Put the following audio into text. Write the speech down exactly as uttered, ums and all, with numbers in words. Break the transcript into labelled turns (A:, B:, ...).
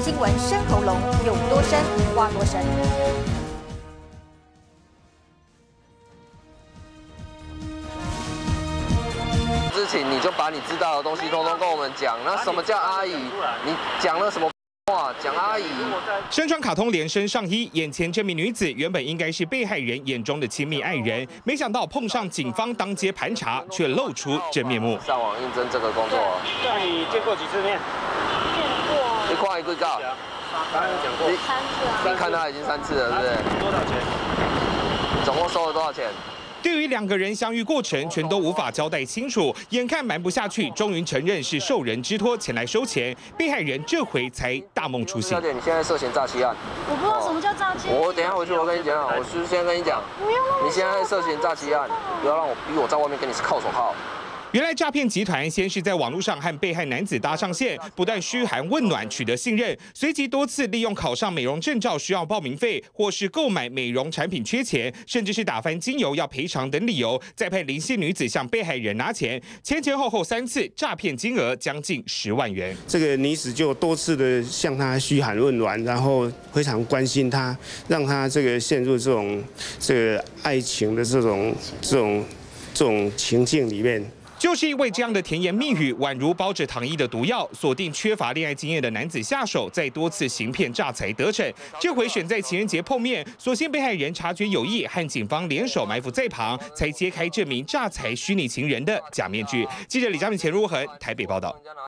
A: 新闻深喉咙，有多深挖多深。
B: 事情你就把你知道的东西通通跟我们讲。那什么叫阿姨？你讲了什么话？讲阿姨。
C: 身穿卡通连身上衣，眼前这名女子原本应该是被害人眼中的亲密爱人，没想到碰上警方当街盘查，却露出真面目。
B: 上网应征这个工作，
D: 那你见过几次面？
E: 见过。
B: 你看一个告。
D: 刚刚有讲过。
E: 三次啊。
B: 你看他已经三次了，对不对？
D: 多少钱？
B: 总共收了多少钱？
C: 对于两个人相遇过程，全都无法交代清楚，眼看瞒不下去，终于承认是受人之托前来收钱。被害人这回才大梦初醒。
B: 小姐，你现在涉嫌诈欺案。
E: 我不知道什么叫诈欺。
B: 我等一下回去我跟你讲，我是先跟你讲。
E: 不用了。
B: 你现在涉嫌诈欺案，不要让我逼我在外面跟你铐手铐。
C: 原来诈骗集团先是在网络上和被害男子搭上线，不断嘘寒问暖，取得信任，随即多次利用考上美容证照需要报名费，或是购买美容产品缺钱，甚至是打翻精油要赔偿等理由，再派林姓女子向被害人拿钱，前前后后三次，诈骗金额将近十万元。
F: 这个女子就多次的向他嘘寒问暖，然后非常关心他，让他这个陷入这种这个爱情的这种这种这种情境里面。
C: 就是因为这样的甜言蜜语，宛如包着糖衣的毒药，锁定缺乏恋爱经验的男子下手，再多次行骗诈财得逞。这回选在情人节碰面，所幸被害人察觉有异，和警方联手埋伏在旁，才揭开这名诈财虚拟情人的假面具。记者李佳敏、钱如恒台北报道。